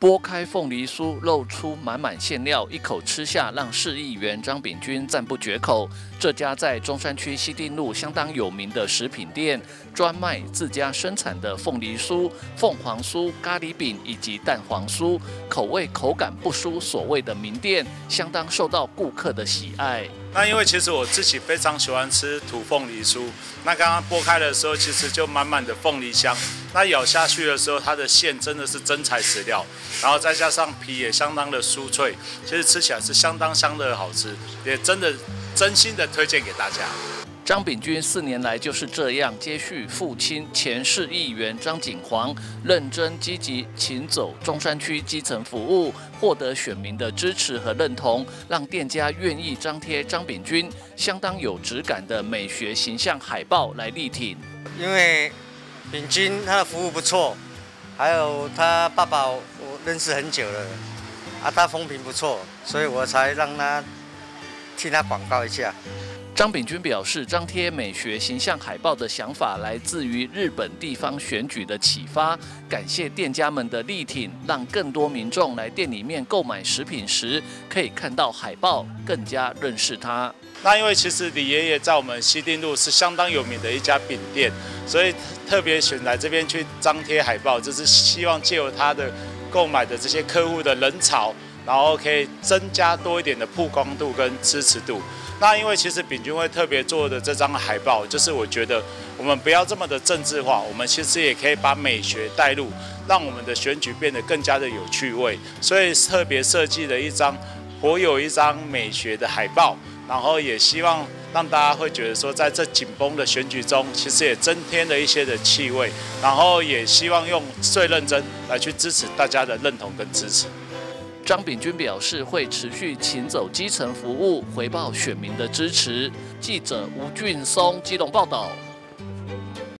剥开凤梨酥，露出满满馅料，一口吃下，让市议员张炳军赞不绝口。这家在中山区西丁路相当有名的食品店，专卖自家生产的凤梨酥、凤凰酥、咖喱饼以及蛋黄酥，口味口感不输所谓的名店，相当受到顾客的喜爱。 那因为其实我自己非常喜欢吃土凤梨酥，那刚刚剥开的时候，其实就满满的凤梨香。那咬下去的时候，它的馅真的是真材实料，然后再加上皮也相当的酥脆，其实吃起来是相当的好吃，也真心的推荐给大家。 张炳军4年来就是这样接续父亲前市议员张景煌，认真积极勤走中山区基层服务，获得选民的支持和认同，让店家愿意张贴张炳军相当有质感的美学形象海报来力挺。 因为炳军他的服务不错，还有他爸爸我认识很久了，他风评不错，所以我才让他替他广告一下。 张炳军表示，张贴美学形象海报的想法来自于日本地方选举的启发，感谢店家们的力挺，让更多民众来店里面购买食品时，可以看到海报，更加认识他。 那因为其实李爷爷在我们西丁路是相当有名的一家饼店，所以特别选来这边去张贴海报，就是希望借由他的购买的这些客户的人潮，然后可以增加多一点的曝光度跟支持度。那因为其实炳军会特别做的这张海报，就是我觉得我们不要这么的政治化，我们其实也可以把美学带入，让我们的选举变得更加的有趣味。所以特别设计了有一张美学的海报，然后也希望让大家会觉得说，在这紧绷的选举中，其实也增添了一些的气味，然后也希望用最认真来去支持大家的认同跟支持。 张炳军表示会持续勤走基层服务，回报选民的支持。记者吴俊松基隆报道。